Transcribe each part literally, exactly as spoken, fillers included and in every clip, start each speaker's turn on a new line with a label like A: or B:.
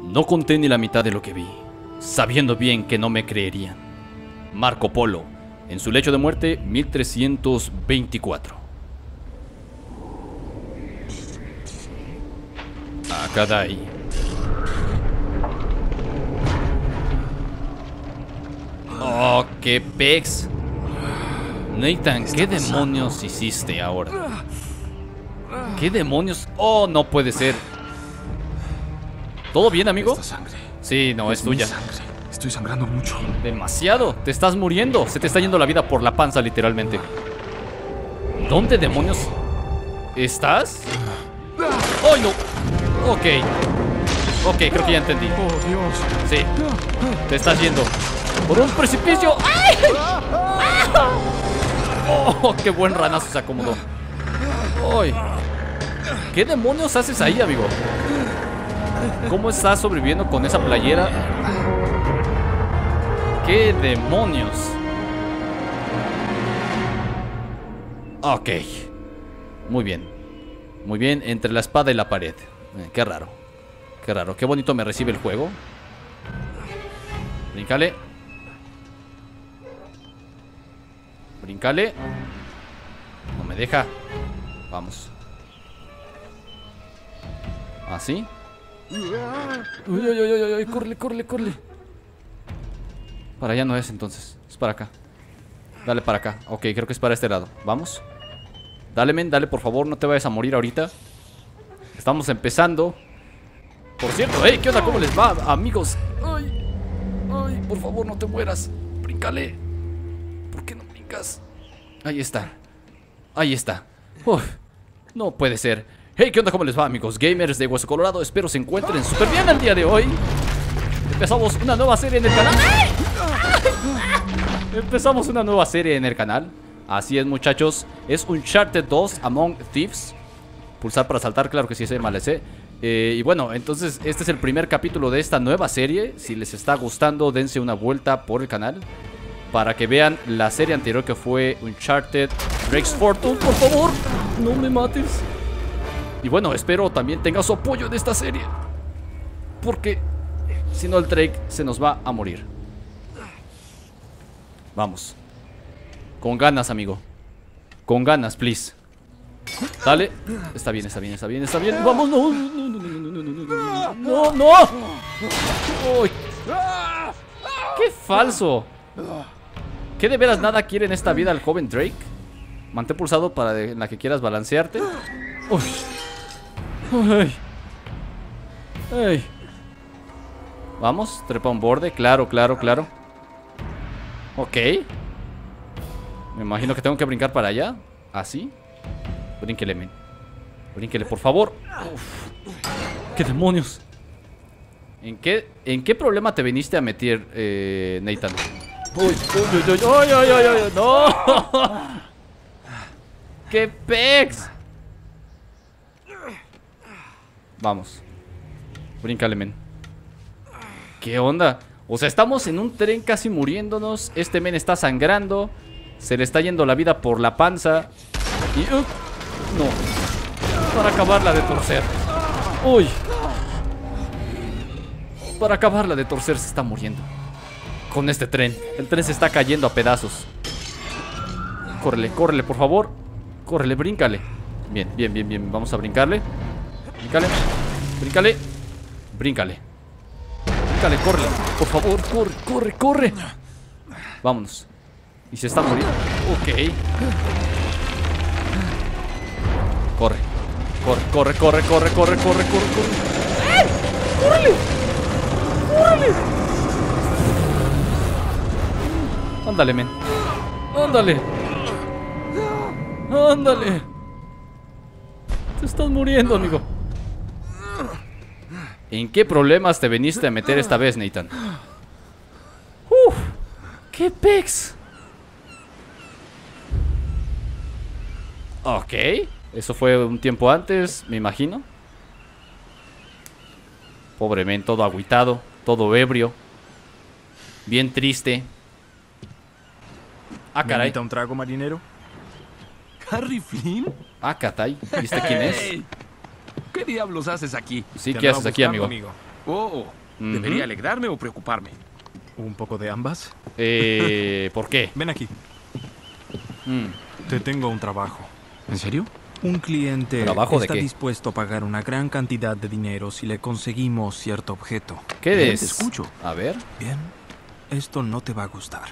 A: No conté ni la mitad de lo que vi, sabiendo bien que no me creerían. Marco Polo, en su lecho de muerte, mil trescientos veinticuatro. Akadai. Oh, qué pex. Nathan, ¿qué demonios hiciste ahora? ¿Qué demonios? Oh, no puede ser. ¿Todo bien, amigo?
B: Esta sangre.
A: Sí, no, es tuya.
B: Sangre. Estoy sangrando mucho.
A: Demasiado. Te estás muriendo. Se te está yendo la vida por la panza, literalmente. ¿Dónde demonios estás? ¡Oh, no! Ok. Ok, creo que ya entendí.
B: Oh, Dios.
A: Sí. Te estás yendo por un precipicio. ¡Ay! ¡Oh, qué buen ranazo se acomodó! ¡Ay! ¿Qué demonios haces ahí, amigo? ¿Cómo estás sobreviviendo con esa playera? ¿Qué demonios? Ok. Muy bien. Muy bien, entre la espada y la pared. eh, Qué raro. Qué raro, qué bonito me recibe el juego. Bríncale. Bríncale. No me deja. Vamos. ¿Así? Uy, uy, uy, uy, uy, córrele, córrele, córrele. Para allá no es entonces. Es para acá. Dale para acá. Ok, creo que es para este lado. Vamos. Dale, men, dale, por favor. No te vayas a morir ahorita. Estamos empezando. Por cierto, hey, ¿qué onda? ¿Cómo les va, amigos? Ay, ay, por favor, no te mueras. Bríncale. ¿Por qué no brincas? Ahí está. Ahí está. Uf, no puede ser. Hey, ¿qué onda? ¿Cómo les va, amigos gamers de Hueso Colorado? Espero se encuentren súper bien el día de hoy. Empezamos una nueva serie en el canal. ¡Ay! Empezamos una nueva serie en el canal. Así es, muchachos. Es Uncharted dos Among Thieves. Pulsar para saltar, claro que sí, se me sé. Eh, y bueno, entonces este es el primer capítulo de esta nueva serie. Si les está gustando, dense una vuelta por el canal para que vean la serie anterior que fue Uncharted Drake's Fortune. Por favor, no me mates. Y bueno, espero también tenga su apoyo en esta serie, porque si no el Drake se nos va a morir. Vamos. Con ganas, amigo. Con ganas, please. Dale. Está bien, está bien, está bien, está bien. Vamos, no, no, no, no, no, no, no, no, no. Uy. Qué falso. ¿Qué de veras nada quiere en esta vida el joven Drake? Mantén pulsado para de, en la que quieras balancearte. Uy. Ay. Ay. Vamos, trepa un borde. Claro, claro, claro. Ok. Me imagino que tengo que brincar para allá. Así. Brínquele, men. Brínquele, por favor. Uf. ¿Qué demonios? ¿En qué, ¿En qué problema te viniste a meter, eh, Nathan? Uy, uy, uy, uy, uy, uy, uy, uy, no. ¡Qué pex! Vamos. Bríncale, men. ¿Qué onda? O sea, estamos en un tren casi muriéndonos. Este men está sangrando. Se le está yendo la vida por la panza. Y... Uh, no. Para acabarla de torcer. Uy. Para acabarla de torcer se está muriendo. Con este tren. El tren se está cayendo a pedazos. Córrele, córrele, por favor. Córrele, bríncale. Bien, bien, bien, bien. Vamos a brincarle. Bríncale. Bríncale. Bríncale. Bríncale, córrele. Por favor, corre, corre, corre. Vámonos. Y se está muriendo. Ok. Corre. Corre, corre, corre, corre, corre, corre, corre, corre. ¡Eh! ¡Córrele! ¡Córrele! Ándale, men. Ándale. Ándale. Te estás muriendo, amigo. ¿En qué problemas te viniste a meter esta vez, Nathan? Uf, ¡qué pex! Ok. Eso fue un tiempo antes, me imagino. Pobre men, todo agüitado, todo ebrio. Bien triste. Ah, caray.
B: ¿Me invita un trago, marinero?
C: ¿Harry Flynn?
A: Ah, caray. ¿Viste quién es?
C: Hey, ¿qué diablos haces aquí?
A: Sí,
B: Te
A: ¿qué
B: andaba
A: haces aquí,
B: buscando,
A: amigo?
C: Oh,
A: Ujú.
C: ¿Debería alegrarme o preocuparme?
B: ¿Un poco de ambas?
A: Eh, ¿por qué?
B: Ven aquí.
A: Mm,
B: Te tengo un trabajo.
C: ¿En serio?
B: Un cliente
A: ¿Trabajo de
B: está
A: qué?
B: dispuesto a pagar una gran cantidad de dinero si le conseguimos cierto objeto.
A: ¿Qué
C: Bien,
A: es?
C: te escucho.
A: A ver.
B: Bien, esto no te va a gustar.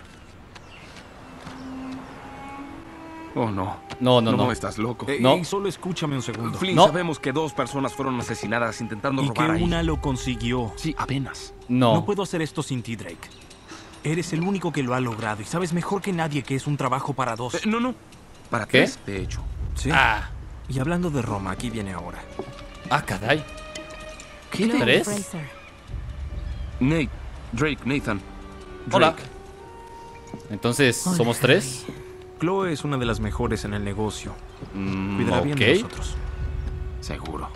C: Oh, no.
A: No, no, no.
C: estás loco.
B: Eh,
A: No.
B: y solo escúchame un segundo.
C: Flynn,
A: No.
C: sabemos que dos personas fueron asesinadas intentando
B: Y que
C: robar ahí.
B: una lo consiguió.
C: Sí, apenas.
A: No.
B: No puedo hacer esto sin ti, Drake. Eres el único que lo ha logrado y sabes mejor que nadie que es un trabajo para dos.
C: Eh, no, no. Para
A: ¿Qué?
C: tres, de hecho.
B: ¿Sí?
A: Ah,
B: Y hablando de Roma, aquí viene ahora.
A: ah, caray.
C: ¿Qué
D: Chloe
A: ¿Tres?
D: Fraser.
C: Nate, Drake, Nathan.
A: Hola.
C: Drake.
A: Entonces,
D: Hola,
A: ¿somos tres?
B: Chloe es una de las mejores en el negocio.
A: Mm,
B: Cuidará bien de
A: ok.
B: nosotros.
C: Seguro.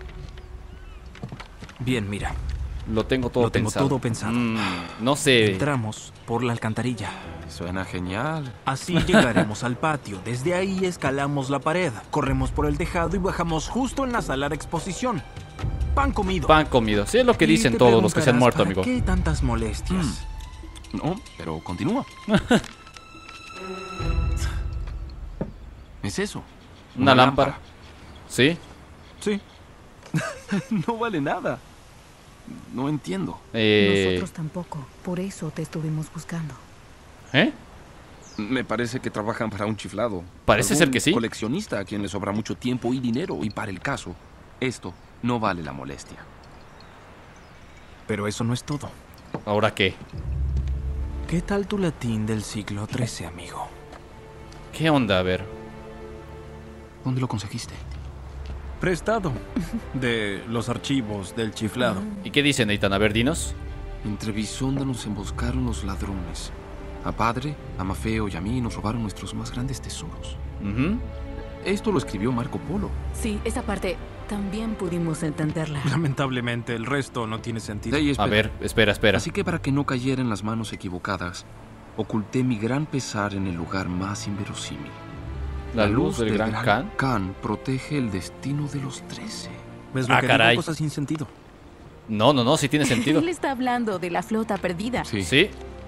B: Bien, mira.
A: Lo tengo todo
B: Lo tengo
A: pensado.
B: todo pensado.
A: Mm, no sé.
B: Entramos por la alcantarilla.
C: Suena genial.
B: Así llegaremos al patio. Desde ahí escalamos la pared, corremos por el tejado y bajamos justo en la sala de exposición. Pan comido.
A: Pan comido. Sí, es lo que
B: Y
A: dicen
B: te
A: todos los que se han
B: preguntarás,
A: muerto,
B: ¿para
A: amigo.
B: qué tantas molestias?
C: No, pero continúa. ¿Es eso?
A: Una lámpara. ¿Sí?
B: Sí.
C: No vale nada. No entiendo.
A: Eh,
D: Nosotros tampoco. Por eso te estuvimos buscando.
A: ¿Eh?
C: Me parece que trabajan para un chiflado.
A: Parece
C: Algún
A: ser que sí.
C: coleccionista a quien le sobra mucho tiempo y dinero. Y para el caso, esto no vale la molestia.
B: Pero eso no es todo.
A: ¿Ahora qué?
B: ¿Qué tal tu latín del siglo trece, amigo?
A: ¿Qué onda? A ver.
C: ¿Dónde lo conseguiste?
B: Prestado. De los archivos del chiflado.
A: ¿Y qué dicen, Nathan? A ver, dinos.
C: Entre Bisonda nos emboscaron los ladrones. A Padre, a Mafeo y a mí nos robaron nuestros más grandes tesoros.
A: Ujú.
C: Esto lo escribió Marco Polo.
D: Sí, esa parte también pudimos entenderla.
B: Lamentablemente, el resto no tiene sentido.
C: Ey,
A: A
C: espera.
A: ver, espera, espera.
C: Así que para que no cayera en las manos equivocadas, oculté mi gran pesar en el lugar más inverosímil.
A: La luz del Gran Khan.
C: Khan protege el destino de los trece.
B: ¿Ves lo
A: Ah,
B: que
A: caray.
B: digo? Cosas sin sentido.
A: No, no, no, sí tiene sentido.
D: Él está hablando de la flota perdida.
C: Sí.
A: Sí,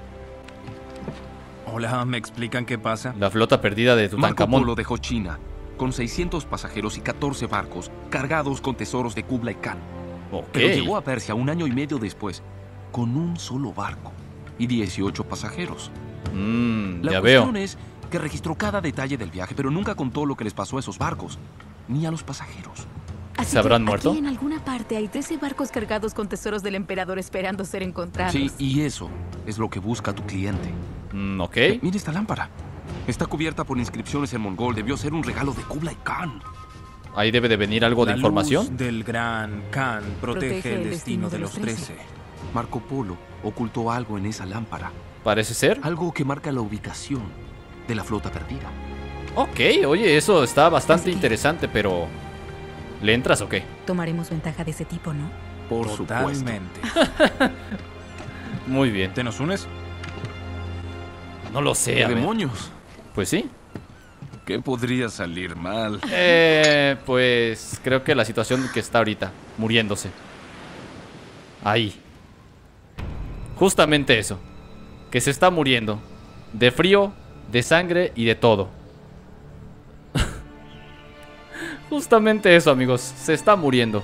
B: Hola, ¿me explican qué pasa?
A: la flota perdida de
C: Marco
A: Tutankamón.
C: Polo dejó China con seiscientos pasajeros y catorce barcos cargados con tesoros de Kublai Khan.
A: Ok.
C: Pero llegó a Persia un año y medio después con un solo barco y dieciocho pasajeros.
A: Mm,
C: La
A: ya
C: cuestión
A: veo.
C: es que registró cada detalle del viaje, pero nunca contó lo que les pasó a esos barcos, ni a los pasajeros.
D: Así
A: ¿Se habrán
D: que
A: muerto?
D: Aquí en alguna parte hay trece barcos cargados con tesoros del emperador esperando ser encontrados.
C: Sí, y eso es lo que busca tu cliente.
A: Mm, ok.
C: Eh, mira esta lámpara. Está cubierta por inscripciones en mongol. Debió ser un regalo de Kublai Khan.
A: Ahí debe de venir algo de
B: La
A: información.
B: luz del gran Khan protege, el destino de los trece.
C: Marco Polo ocultó algo en esa lámpara.
A: Parece ser.
C: Algo que marca la ubicación de la flota perdida.
A: Ok, oye, eso está bastante
D: Así que-
A: interesante, pero... ¿Le entras o qué?
D: Tomaremos ventaja de ese tipo, ¿no?
C: Por supuesto.
B: Totalmente.
A: Muy bien.
B: ¿Te nos unes?
A: No lo sé,
C: ¿Qué
A: a ver.
C: demonios?
A: Pues sí.
C: ¿Qué podría salir mal?
A: Eh, pues creo que la situación que está ahorita, muriéndose. Ahí. Justamente eso. Que se está muriendo. De frío, de sangre y de todo. Justamente eso, amigos. Se está muriendo.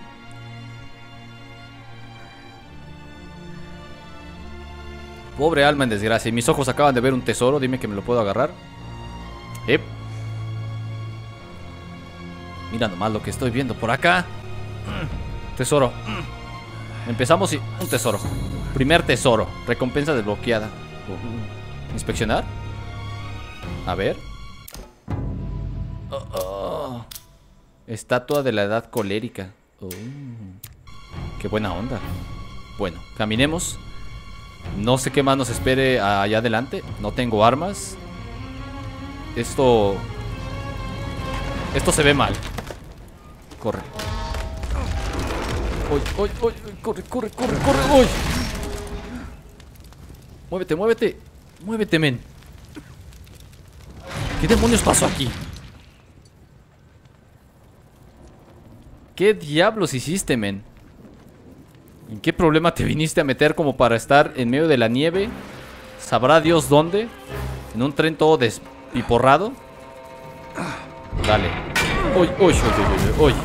A: Pobre alma en desgracia. Y mis ojos acaban de ver un tesoro. Dime que me lo puedo agarrar. Ep. Mira nomás lo que estoy viendo por acá. Tesoro. Empezamos y... un tesoro. Primer tesoro. Recompensa desbloqueada. ¿Inspeccionar? A ver. Oh, oh. Estatua de la edad colérica. Oh. Qué buena onda. Bueno, caminemos. No sé qué más nos espere allá adelante. No tengo armas. Esto... Esto se ve mal. Corre. Uy, uy, uy, corre, corre, corre, corre. Uy. Muévete, muévete. Muévete, men. ¿Qué demonios pasó aquí? ¿Qué diablos hiciste, men? ¿En qué problema te viniste a meter como para estar en medio de la nieve? Sabrá Dios dónde. En un tren todo despiporrado. Dale. Uy, uy, uy, uy, uy, uy.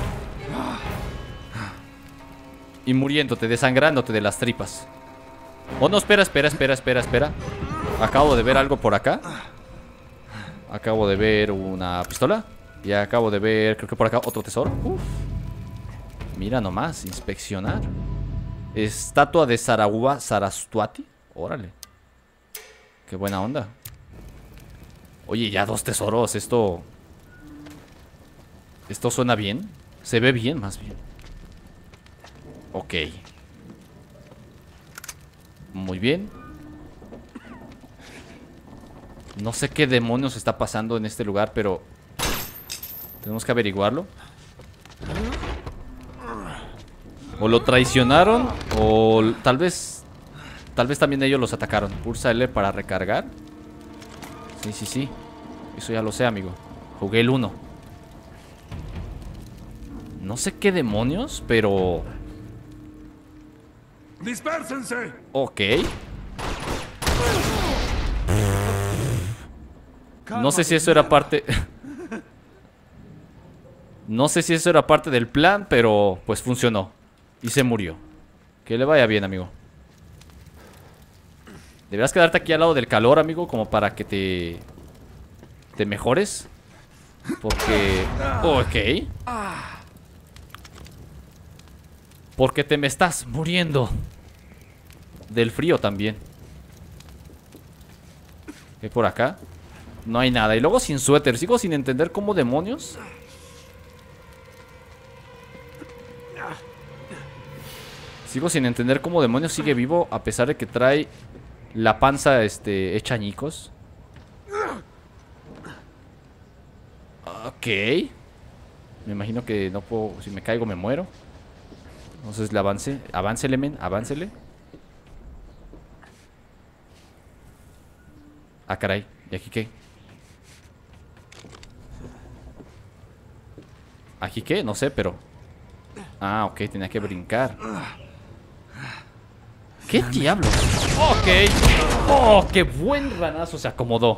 A: Y muriéndote, desangrándote de las tripas. Oh, no, espera, espera, espera, espera, espera. Acabo de ver algo por acá. Acabo de ver una pistola. Y acabo de ver, creo que por acá, otro tesoro. Uf. Mira nomás, inspeccionar. Estatua de Saragua Saraswati. Órale. Qué buena onda. Oye, ya dos tesoros. Esto... Esto suena bien. Se ve bien, más bien. Ok. Muy bien. No sé qué demonios está pasando en este lugar, pero tenemos que averiguarlo. O lo traicionaron, o tal vez Tal vez también ellos los atacaron. Pulsa L para recargar. Sí, sí, sí. Eso ya lo sé, amigo. Jugué el uno. No sé qué demonios, pero...
E: ¡Dispérsense!
A: Ok. No sé si eso era parte... No sé si eso era parte del plan, pero pues funcionó. Y se murió. Que le vaya bien, amigo. Deberás quedarte aquí al lado del calor, amigo, como para que te... te mejores. Porque... Ok. Porque te me estás muriendo. Del frío también. ¿Qué hay por acá? No hay nada. Y luego sin suéter. Sigo sin entender cómo demonios. Sigo sin entender cómo demonios sigue vivo a pesar de que trae la panza este, hecha añicos. Ok. Me imagino que no puedo... Si me caigo me muero. Entonces le avance. Aváncele, men. Aváncele. Ah, caray. ¿Y aquí qué? ¿Aquí qué? No sé, pero... Ah, ok. Tenía que brincar. ¿Qué diablos? Ok. Oh, qué buen ranazo se acomodó.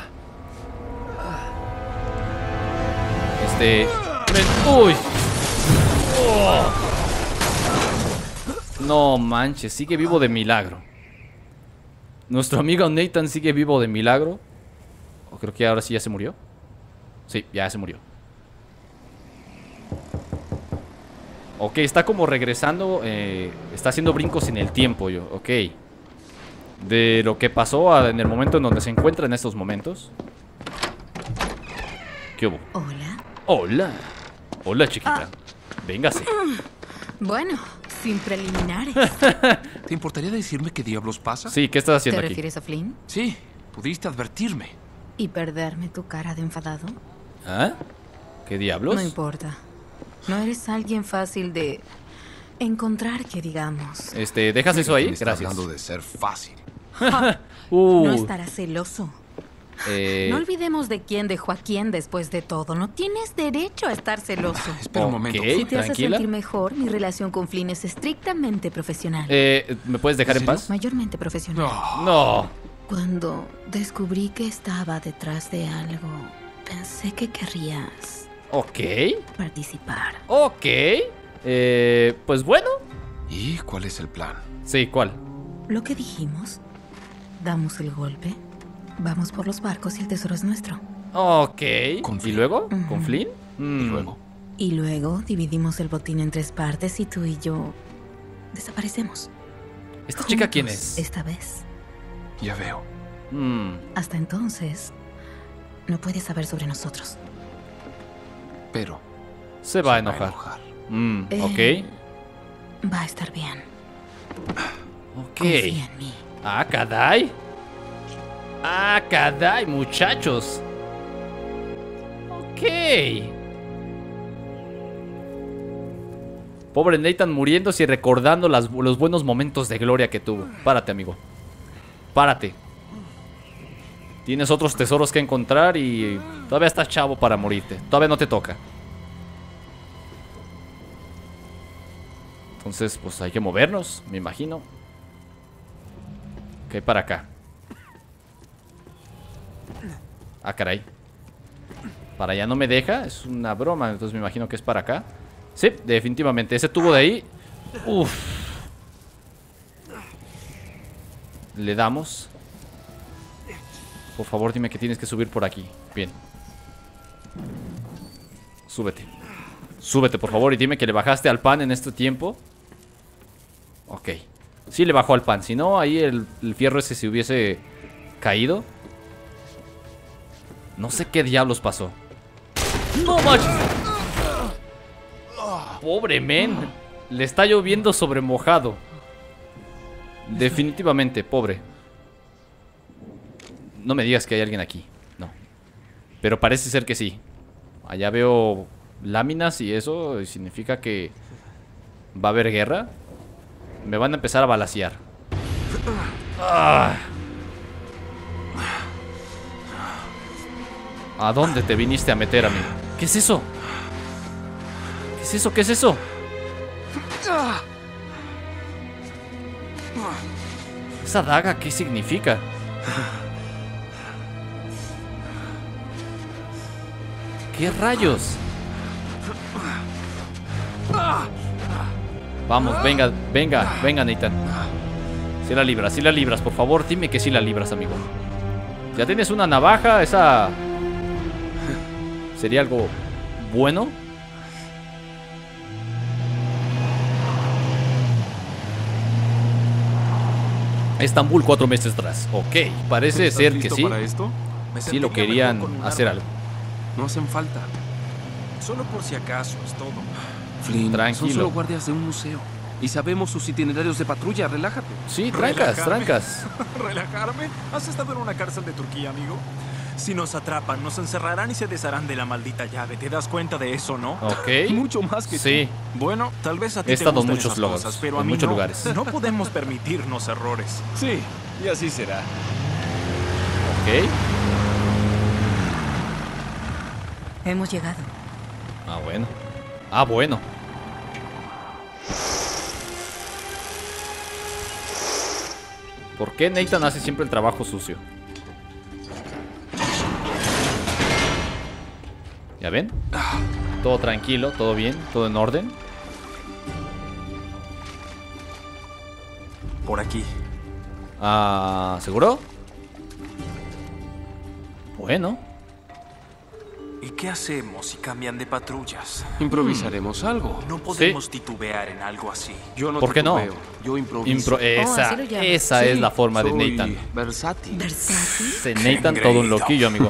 A: Este... Uy. Oh. No manches, sigue vivo de milagro. Nuestro amigo Nathan sigue vivo de milagro. O creo que ahora sí ya se murió. Sí, ya se murió. Ok, está como regresando. eh, Está haciendo brincos en el tiempo yo. Ok. De lo que pasó a, en el momento en donde se encuentra en estos momentos. ¿Qué hubo?
D: Hola.
A: Hola. Hola, chiquita. Véngase.
D: Bueno, sin preliminares.
C: ¿Te importaría decirme qué diablos pasa?
A: Sí, ¿qué estás
D: ¿Te
A: haciendo aquí?
D: refieres a Flynn?
C: Sí, pudiste advertirme.
D: ¿Y perderme tu cara de enfadado?
A: ¿Ah? ¿Qué diablos?
D: No importa. No eres alguien fácil de encontrar, que digamos.
A: Este, ¿dejas eso ahí?
C: ¿Quién está
A: Gracias.
C: hablando de ser fácil?
A: Uh,
D: No estarás celoso.
A: eh,
D: No olvidemos de quién dejó a quién después de todo. No tienes derecho a estar celoso.
C: Espera un momento.
A: Ok.
D: Si te hace
A: tranquila.
D: sentir mejor, mi relación con Flynn es estrictamente profesional.
A: eh, ¿Me puedes dejar en
C: ¿En serio?
A: paz?
D: Mayormente profesional.
C: No.
A: No.
D: Cuando descubrí que estaba detrás de algo, pensé que querrías
A: Ok.
D: participar.
A: Ok. Eh, pues bueno.
C: ¿Y cuál es el plan?
A: Sí, ¿cuál?
D: Lo que dijimos, damos el golpe, vamos por los barcos y el tesoro es nuestro.
A: Ok.
C: ¿Con
A: ¿Y
C: Flynn?
A: luego? ¿Con
D: Ujú.
A: Flynn?
C: Y
A: Mm.
C: luego.
D: Y luego dividimos el botín en tres partes y tú y yo desaparecemos.
A: ¿Esta chica quién
D: Juntos,
A: es?
D: Esta vez.
C: Ya veo.
A: Mm.
D: Hasta entonces, no puedes saber sobre nosotros.
C: Pero
A: Se va a
C: se
A: enojar.
C: enojar.
A: Mm,
D: Eh,
A: ok.
D: Va a estar bien.
A: Ok.
D: Confía en mí.
A: Ah, caray. Ah, caray, muchachos. Ok. Pobre Nathan muriéndose y recordando las- los buenos momentos de gloria que tuvo. Párate, amigo. Párate. Tienes otros tesoros que encontrar y todavía estás chavo para morirte. Todavía no te toca. Entonces, pues hay que movernos, me imagino. ¿Qué hay para acá? Ah, caray. Para allá no me deja, es una broma. Entonces me imagino que es para acá. Sí, definitivamente, ese tubo de ahí. Uf. Le damos. Por favor, dime que tienes que subir por aquí. Bien. Súbete. Súbete, por favor, y dime que le bajaste al pan en este tiempo. Ok. Sí le bajó al pan. Si no, ahí el, el fierro ese se hubiese caído. No sé qué diablos pasó. ¡No manches! Pobre men. Le está lloviendo sobre mojado. Definitivamente, pobre. No me digas que hay alguien aquí. No. Pero parece ser que sí. Allá veo láminas y eso y significa que va a haber guerra. Me van a empezar a balacear. Ah. ¿A dónde te viniste a meter, amigo? ¿Qué es eso? ¿Qué es eso? ¿Qué es eso? ¿Esa daga qué significa? ¿Qué rayos? Vamos, venga, venga, venga, Nathan. Si la libras, si la libras, por favor, dime que sí la libras, amigo. Ya tienes una navaja, esa... ¿Sería algo bueno? Estambul cuatro meses atrás. Ok, parece ser que sí.
B: ¿Para esto?
A: Sí lo querían hacer algo.
C: No hacen falta.
B: Solo por si acaso, es todo.
C: Flynn,
A: Tranquilo.
C: son solo guardias de un museo. Y sabemos sus itinerarios de patrulla, relájate.
A: Sí, trancas,
B: Relajarme.
A: trancas.
B: ¿Relajarme? ¿Has estado en una cárcel de Turquía, amigo? Si nos atrapan, nos encerrarán y se desharán de la maldita llave. ¿Te das cuenta de eso, no?
A: Ok.
B: Mucho más que
A: Sí.
B: tú. Bueno, tal vez a ti
A: He
B: te
A: estado en
B: gustan
A: muchos
B: esas
A: logos,
B: cosas, pero
A: en
B: a mí
A: muchos
B: no.
A: lugares.
B: No podemos permitirnos errores.
E: Sí, y así será.
A: Ok.
D: Hemos llegado.
A: Ah, bueno. Ah, bueno. ¿Por qué Nathan hace siempre el trabajo sucio? ¿Ya ven? Todo tranquilo, todo bien, todo en orden.
B: Por aquí.
A: Ah, ¿seguro? Bueno.
B: ¿Y qué hacemos si cambian de patrullas?
C: Improvisaremos algo.
B: No podemos titubear en algo así.
C: Yo no
A: ¿Por qué no?
C: titubeo, Yo improviso.
A: Impro esa
D: así lo llaman.
A: esa
C: Sí,
A: es la forma de
C: soy
A: Nathan.
C: versátil.
D: ¿Versátil?
A: Se Nathan todo un
B: engreído.
A: loquillo, amigo.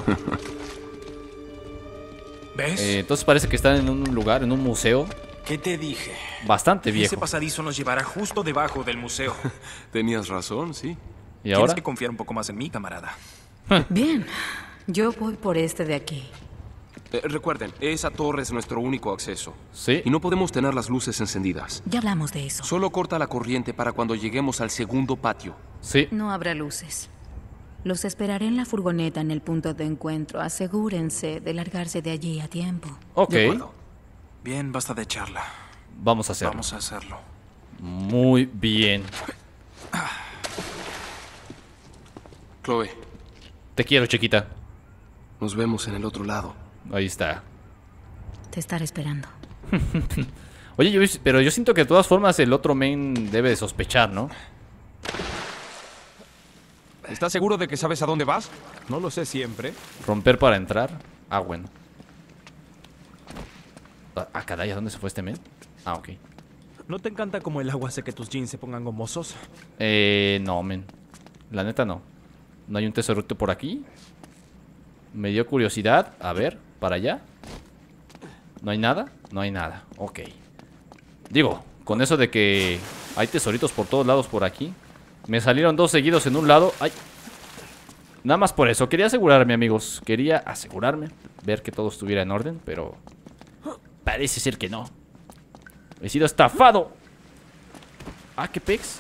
B: ¿Ves?
A: Eh, entonces parece que están en un lugar, en un museo
B: ¿Qué te dije?
A: bastante
B: Ese
A: viejo.
B: pasadizo nos llevará justo debajo del museo.
C: Tenías razón, sí.
A: ¿Y
B: Tienes
A: ahora?
B: que confiar un poco más en mí, camarada.
D: Bien. Yo voy por este de aquí.
C: Eh, recuerden, esa torre es nuestro único acceso.
A: Sí.
C: Y no podemos tener las luces encendidas.
D: Ya hablamos de eso.
C: Solo corta la corriente para cuando lleguemos al segundo patio.
A: Sí.
D: No habrá luces. Los esperaré en la furgoneta en el punto de encuentro. Asegúrense de largarse de allí a tiempo.
A: Ok.
C: De acuerdo.
B: Bien, basta de charla.
A: Vamos a hacerlo.
B: Vamos a hacerlo.
A: Muy bien.
C: Chloe,
A: Te quiero, chiquita.
C: nos vemos en el otro lado.
A: Ahí está.
D: Te estaré esperando.
A: Oye, yo, pero yo siento que de todas formas el otro men debe de sospechar, ¿no?
E: ¿Estás seguro de que sabes a dónde vas? No lo sé siempre.
A: Romper para entrar. Ah, bueno. Ah, caray, ¿a dónde se fue este men? Ah, ok.
F: ¿No te encanta como el agua hace que tus jeans se pongan gomosos?
A: Eh, no, men. La neta no. ¿No hay un tesorito por aquí? Me dio curiosidad. A ver, para allá. ¿No hay nada? No hay nada. Ok. Digo, con eso de que hay tesoritos por todos lados por aquí. Me salieron dos seguidos en un lado. ¡Ay! Nada más por eso. Quería asegurarme, amigos. Quería asegurarme. Ver que todo estuviera en orden, pero... parece ser que no. He sido estafado. Ah, qué pex.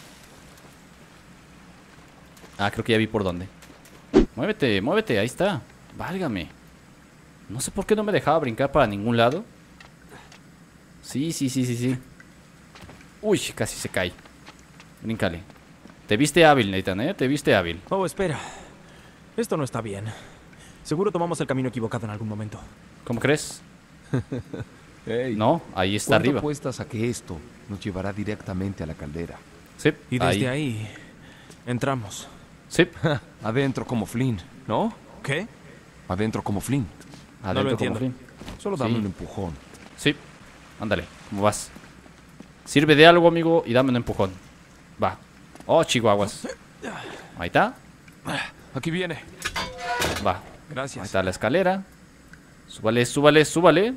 A: Ah, creo que ya vi por dónde. Muévete, muévete, ahí está. Válgame. No sé por qué no me dejaba brincar para ningún lado. Sí, sí, sí, sí, sí. Uy, casi se cae. Bríncale. Te viste hábil, Nathan, ¿eh? Te viste hábil.
F: Oh, espera. Esto no está bien. Seguro tomamos el camino equivocado en algún momento.
A: ¿Cómo crees?
C: Hey,
A: No, ahí está
C: ¿cuánto
A: arriba.
C: apuestas a que esto nos llevará directamente a la caldera?
A: Sí,
F: Y desde
A: ahí.
F: ahí, entramos.
A: Sí,
C: Adentro como Flynn, ¿no?
F: ¿Qué?
C: Adentro como Flynn.
A: adentro como
F: entiendo.
A: fin.
C: Solo dame
A: Sí.
C: un empujón.
A: Sí, ándale, ¿cómo vas? Sirve de algo, amigo, y dame un empujón. Va. Oh, chihuahuas. Ahí está.
C: Aquí viene.
A: Va. Ahí
F: Gracias.
A: está la escalera. Súbale, súbale, súbale.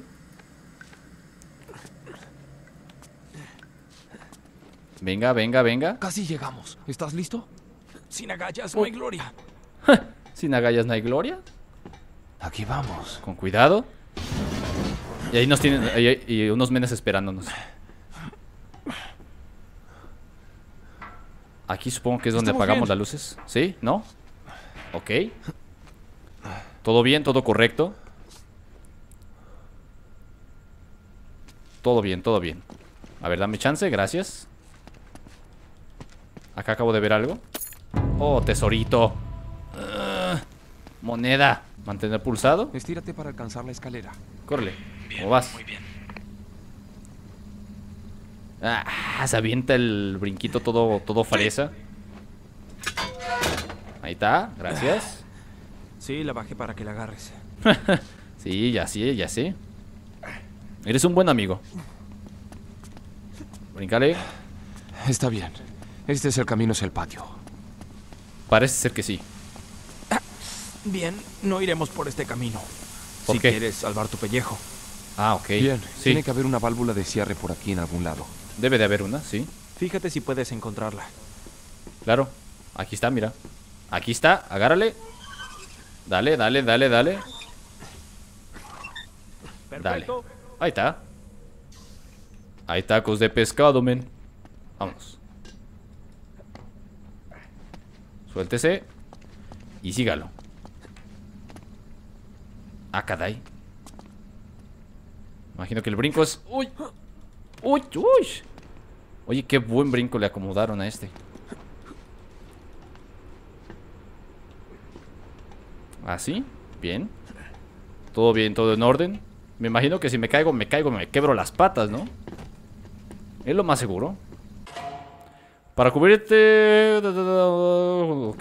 A: Venga, venga, venga.
C: Casi llegamos. ¿Estás listo?
F: Sin agallas no hay gloria.
A: Sin agallas no hay gloria.
C: Aquí vamos.
A: Con cuidado. Y ahí nos tienen. ahí hay- y unos menes esperándonos. Aquí supongo que es donde
C: Estamos
A: apagamos
C: bien.
A: las luces. ¿Sí? ¿No? Ok. Todo bien, todo correcto. Todo bien, todo bien. A ver, dame chance, gracias. Acá acabo de ver algo. Oh, tesorito. Ah, moneda. Mantener pulsado.
C: Estírate para alcanzar la escalera.
A: Córrele. ¿Cómo vas? Muy bien. Ah, se avienta el brinquito todo, todo fresa. Ahí está, gracias.
F: Sí, la bajé para que la agarres.
A: Sí, ya sí, ya sé. Eres un buen amigo. Bríncale.
C: Está bien. Este es el camino hacia el patio.
A: Parece ser que sí.
F: Bien, no iremos por este camino.
A: ¿Por
F: si
A: qué?
F: quieres salvar tu pellejo.
A: Ah, ok.
C: Bien.
A: Sí,
C: Tiene que haber una válvula de cierre por aquí en algún lado.
A: debe de haber una, sí.
F: Fíjate si puedes encontrarla.
A: Claro. Aquí está, mira. Aquí está, agárrale. Dale, dale, dale, dale. Dale. Ahí está. Hay tacos de pescado, men. Vámonos. Suéltese. Y sígalo. Ah, caray. Imagino que el brinco es... ¡Uy! ¡Uy! ¡Uy! Oye, qué buen brinco le acomodaron a este. ¿Así? Bien. Todo bien, todo en orden. Me imagino que si me caigo, me caigo, me quebro las patas, ¿no? Es lo más seguro. Para cubrirte... Ok.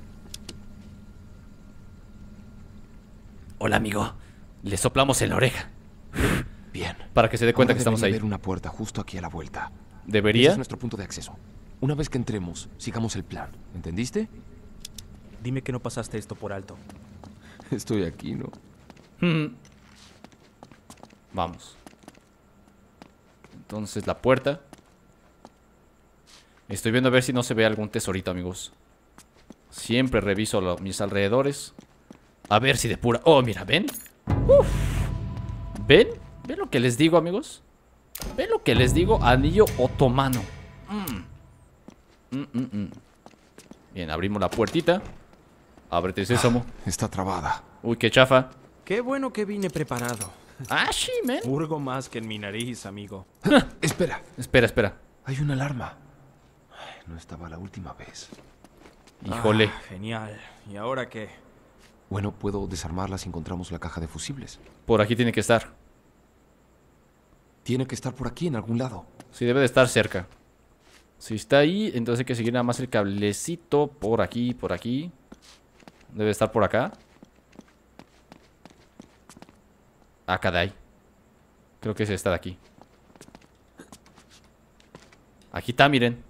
A: Hola, amigo. Le soplamos en la oreja.
C: Bien.
A: Para que se dé cuenta
C: Ahora
A: que estamos
C: debería
A: ahí.
C: haber una puerta justo aquí a la vuelta. Ese
A: ¿Debería?
C: es nuestro punto de acceso. Una vez que entremos, sigamos el plan. ¿Entendiste?
F: Dime que no pasaste esto por alto.
C: Estoy aquí, ¿no?
A: Mm. Vamos. Entonces la puerta. Estoy viendo a ver si no se ve algún tesorito, amigos. Siempre reviso lo- mis alrededores. A ver si de pura... Oh, mira, ¿ven? Uf. ¿Ven? ¿Ven lo que les digo, amigos? ¿Ven lo que les digo? Anillo otomano. Mm. Mm, mm, mm. Bien, abrimos la puertita. Ábrete, sésamo.
C: Está trabada.
A: Uy, qué chafa.
F: Qué bueno que vine preparado.
A: Ah, sí, man.
F: Hurgo más que en mi nariz, amigo.
C: Espera.
A: Espera, espera.
C: Hay una alarma. Ay, no estaba la última vez.
A: Híjole.
F: Ah, genial. ¿Y ahora qué?
C: Bueno, puedo desarmarla si encontramos la caja de fusibles.
A: Por aquí tiene que estar.
C: Tiene que estar por aquí en algún lado.
A: Sí, debe de estar cerca. Si está ahí, entonces hay que seguir nada más el cablecito. Por aquí, por aquí. Debe estar por acá. Ah, caray. Creo que es esta de aquí. Aquí está, miren.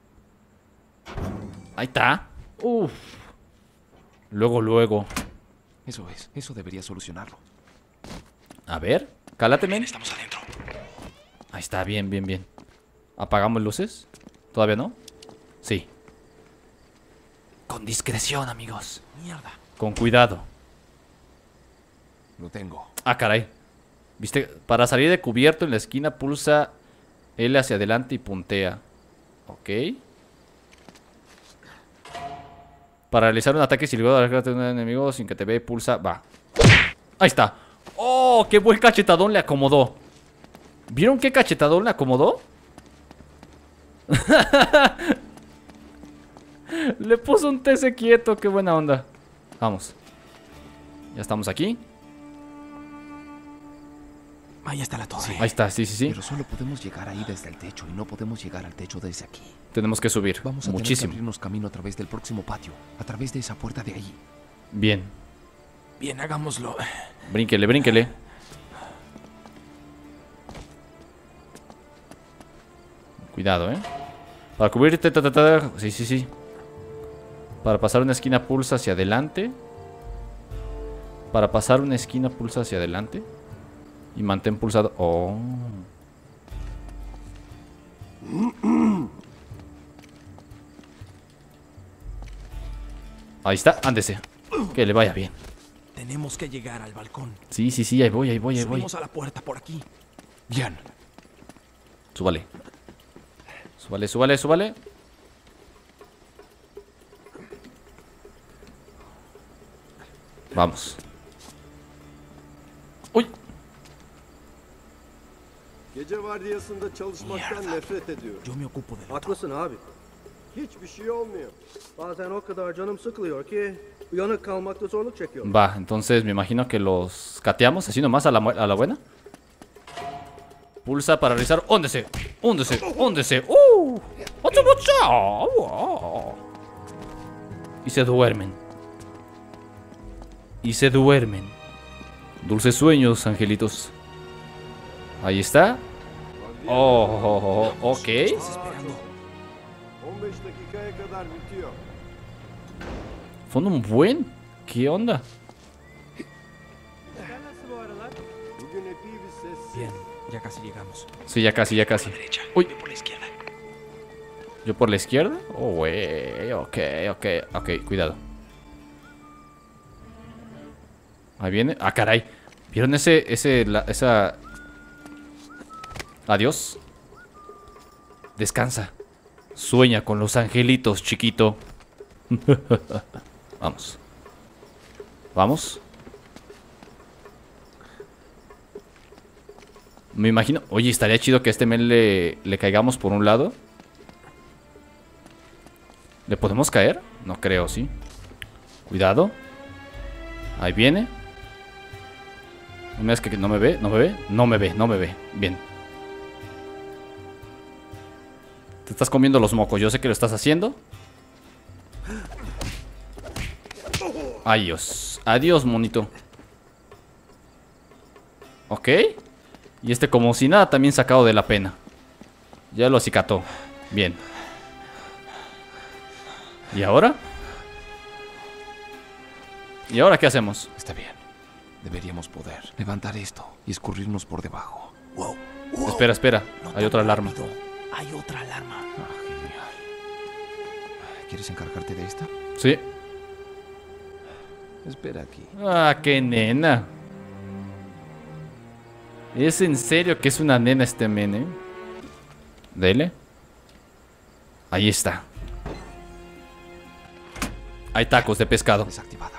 A: Ahí está. Uf. Luego, luego.
C: Eso es. Eso debería solucionarlo.
A: A ver, cálate, men.
C: Estamos adentro.
A: Ahí está, bien, bien, bien. ¿Apagamos luces? ¿Todavía no? Sí. Con discreción, amigos.
F: Mierda.
A: Con cuidado.
C: Lo tengo.
A: Ah, caray. ¿Viste? Para salir de cubierto en la esquina pulsa L hacia adelante y puntea. Ok. Para realizar un ataque silbado a un enemigo sin que te vea, pulsa. Va. Ahí está. ¡Oh! ¡Qué buen cachetadón le acomodó! ¿Vieron qué cachetadón le acomodó? Le puso un T C quieto, qué buena onda. Vamos. Ya estamos aquí.
B: Ahí está la torre.
A: Ahí está, sí, sí, sí.
C: Pero solo podemos llegar ahí desde el techo y no podemos llegar al techo desde aquí.
A: Tenemos que subir.
C: Vamos a
A: muchísimo.
C: tener que abrirnos camino a través del próximo patio, a través de esa puerta de ahí.
A: Bien.
B: Bien, hagámoslo.
A: Brínquele, brínquele. Cuidado, eh. Para cubrirte, ta, ta, ta. Sí, sí, sí. Para pasar una esquina pulsa hacia adelante. Para pasar una esquina pulsa hacia adelante. Y mantén pulsado. Oh. Ahí está, ándese. Que le vaya bien.
B: Tenemos que llegar al balcón.
A: Sí, sí, sí, ahí voy, ahí voy, ahí voy.
B: Subimos a la puerta por aquí.
C: Bien.
A: Súbale. Súbale, súbale, súbale. Vamos. Uy.
G: Gece vardiyasında çalışmaktan nefret ediyorum.
B: Yo me ocupo del otro.
G: Haklısın abi. Hiçbir şey olmuyor. Bazen o kadar canım sıkılıyor ki uyanık kalmakta zorluk çekiyorum.
A: Va, entonces me imagino que los cateamos así nomás a la, mu- a la buena. Pulsa para realizar. Óndese, óndese, óndese. ¡Uh! ¡Ocho, ocho! ¡Uh! Y se duermen. Y se duermen. Dulces sueños, angelitos. Ahí está. Oh, oh, oh, ok.
B: Esperando.
G: on beş dakikaya kadar bitiyor.
A: Fue un buen. ¿Qué onda?
G: Sen nasıl bu aralar? Bugün epey bir sessiz.
B: Bien, ya casi llegamos.
A: Sí, ya casi, ya casi. Uy.
B: Por la izquierda.
A: ¿Yo por la izquierda? Oh, güey. Ok, ok, ok. Cuidado. Ahí viene. Ah, caray. ¿Vieron ese, ese, la, esa... Adiós. Descansa. Sueña con los angelitos, chiquito. Vamos. Vamos. Me imagino... Oye, estaría chido que a este men le, le caigamos por un lado. ¿Le podemos caer? No creo, ¿sí? Cuidado. Ahí viene. No me, es que no me ve, no me ve, no me ve, no me ve. Bien. Te estás comiendo los mocos, yo sé que lo estás haciendo. Adiós. Adiós, monito. Ok. Y este como si nada también sacado de la pena. Ya lo acicató. Bien. ¿Y ahora? ¿Y ahora qué hacemos?
C: Está bien. Deberíamos poder levantar esto y escurrirnos por debajo.
B: Wow. wow.
A: Espera, espera.
B: No
A: Hay
B: tan
A: otra alarma.
B: rápido. Hay otra alarma.
C: Ah, genial. ¿Quieres encargarte de esta?
A: Sí.
C: Espera aquí.
A: Ah, qué nena. ¿Es en serio que es una nena este men, eh? Dele. Ahí está. Hay tacos de pescado.
C: Desactivada.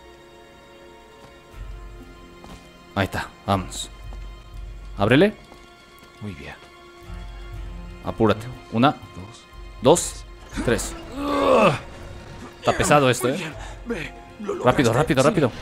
A: Ahí está, vamos. Ábrele.
C: Muy bien.
A: Apúrate. Una,
C: Dos.
A: dos, tres. Está pesado esto, eh.
B: Ve, lo
A: Rápido,
B: lograste.
A: rápido,
B: Sí.
A: rápido.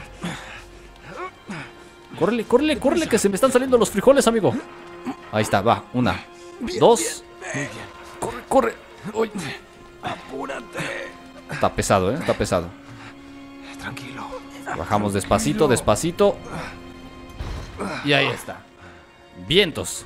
A: Córrele, córrele, córrele, que se me están saliendo los frijoles, amigo. Ahí está, va. Una, dos. Corre, corre. Uy.
B: Apúrate.
A: Está pesado, eh. Está pesado.
C: Tranquilo.
A: Bajamos despacito, despacito. Y ahí está. Vientos.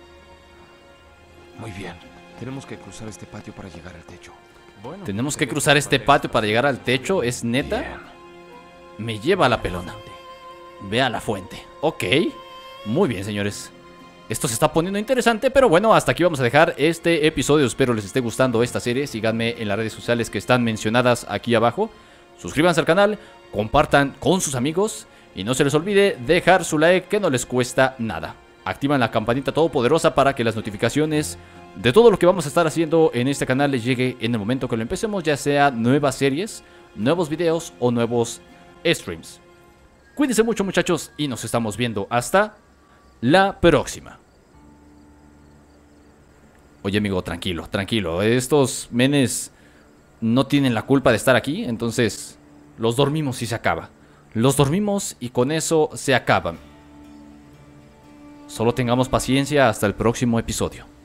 C: Muy bien. Tenemos que cruzar este patio para llegar al techo.
B: Bueno,
A: Tenemos que cruzar este patio para llegar al techo. ¿Es neta?
C: Bien.
A: Me lleva a la pelona. Ve a la fuente. Ok. Muy bien, señores. Esto se está poniendo interesante, pero bueno, hasta aquí vamos a dejar este episodio. Espero les esté gustando esta serie. Síganme en las redes sociales que están mencionadas aquí abajo. Suscríbanse al canal, compartan con sus amigos y no se les olvide dejar su like, que no les cuesta nada. Activan la campanita todopoderosa para que las notificaciones de todo lo que vamos a estar haciendo en este canal les llegue en el momento que lo empecemos, ya sea nuevas series, nuevos videos o nuevos streams. Cuídense mucho, muchachos, y nos estamos viendo hasta la próxima. Oye, amigo, tranquilo, tranquilo. Estos menes no tienen la culpa de estar aquí, entonces los dormimos y se acaba. Los dormimos y con eso se acaban. Solo tengamos paciencia hasta el próximo episodio.